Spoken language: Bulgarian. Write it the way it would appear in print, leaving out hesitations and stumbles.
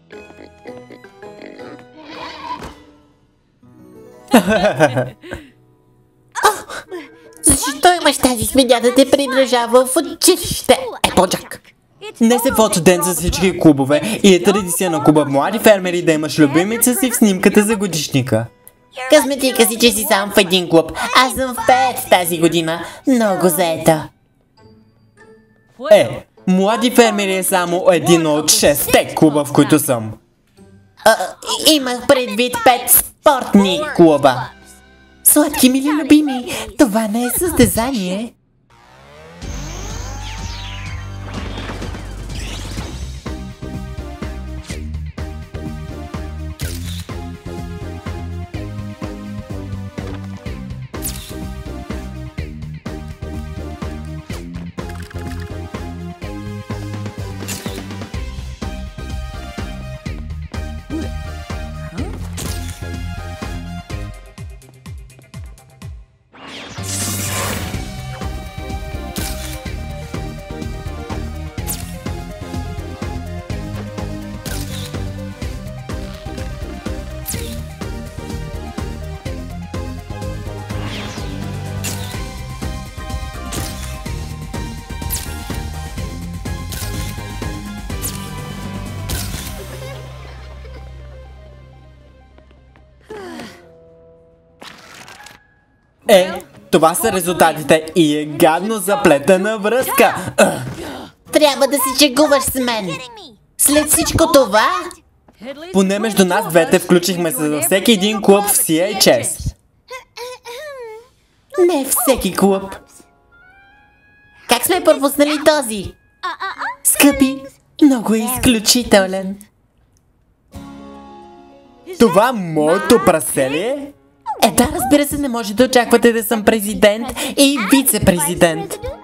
Защо имаш тази свиня да те придружава в училище, Еплджак? Днес е фотоден за всички клубове и е традиция на клуба млади фермери да имаш любимица си в снимката за годишника. Късметика си, че си сам в един клуб. Аз съм в 5 тази година. Много заета. Млади фермери е само един от 6 клуба, в които съм. Имах предвид 5 спортни клуба. Сладки мили любими, това не е състезание. Това са резултатите и е гадно заплетена връзка. Трябва да се шегуваш с мен. След всичко това... Поне между нас двете включихме се за всеки един клуб в CHS. Не всеки клуб. Как сме пропуснали този? Скъпи, много е изключителен. Това моето прасе ли е? Да, разбира се, не може да очаквате да съм президент и вице-президент.